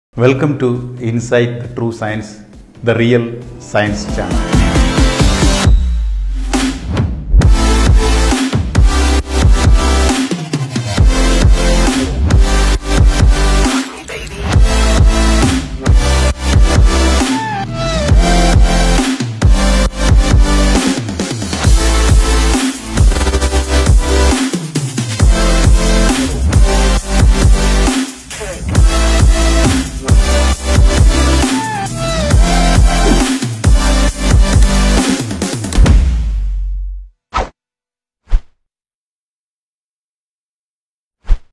Welcome to Inside the True Science, the real science channel.